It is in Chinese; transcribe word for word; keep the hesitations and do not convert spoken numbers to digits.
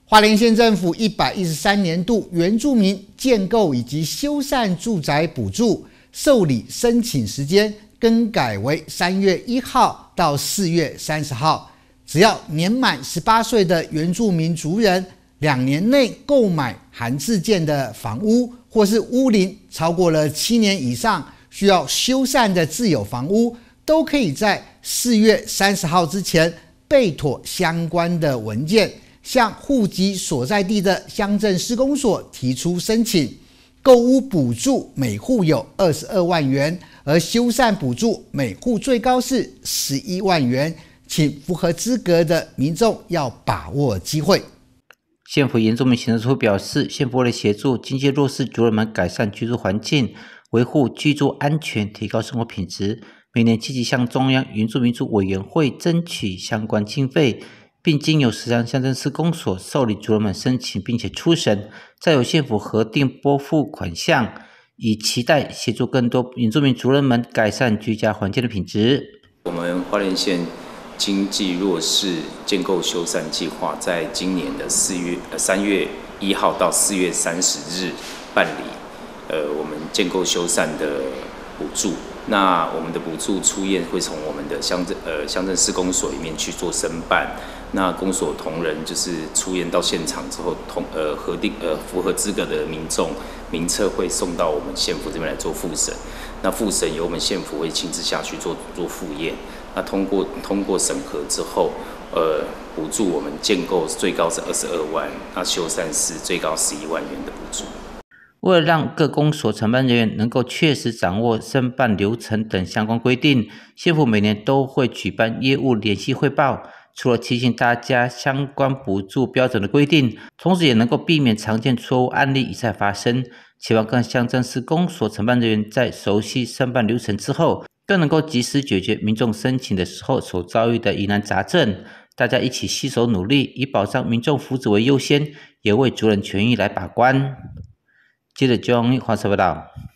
花莲县政府一百一十三年度原住民建构以及修缮住宅补助受理申请时间更改为三月一号到四月三十号，只要年满十八岁的原住民族人两年内购买函自建的房屋，或是屋龄超过了七年以上需要修缮的自有房屋，都可以在四月三十号之前备妥相关的文件，向户籍所在地的乡镇施工所提出申请。购屋补助每户有二十二万元，而修缮补助每户最高是十一万元，请符合资格的民众要把握机会。 县府原住民行政处表示，县府为了协助经济弱势族人们改善居住环境，维护居住安全，提高生活品质，每年积极向中央原住民族委员会争取相关经费，并经由十三乡镇施工所受理族人们申请，并且初审，再由县府核定拨付款项，以期待协助更多原住民族人们改善居家环境的品质。 我们花莲县经济弱势建构修缮计划，在今年的四月呃三月一号到四月三十日办理，呃，我们建构修缮的补助。那我们的补助出验会从我们的乡镇呃乡镇施工所里面去做申办。那公所同仁就是出验到现场之后，同呃核定呃符合资格的民众名册会送到我们县府这边来做复审。那复审由我们县府会亲自下去做做复验。那通过通过审核之后，呃，补助我们建构最高是二十二万，那修缮是最高十一万元的补助。 为了让各公所承办人员能够确实掌握申办流程等相关规定，县府每年都会举办业务联系汇报。除了提醒大家相关补助标准的规定，同时也能够避免常见错误案例一再发生。期望各乡镇施工所承办人员在熟悉申办流程之后，更能够及时解决民众申请的时候所遭遇的疑难杂症。大家一起携手努力，以保障民众福祉为优先，也为族人权益来把关。接着，中央华视报道。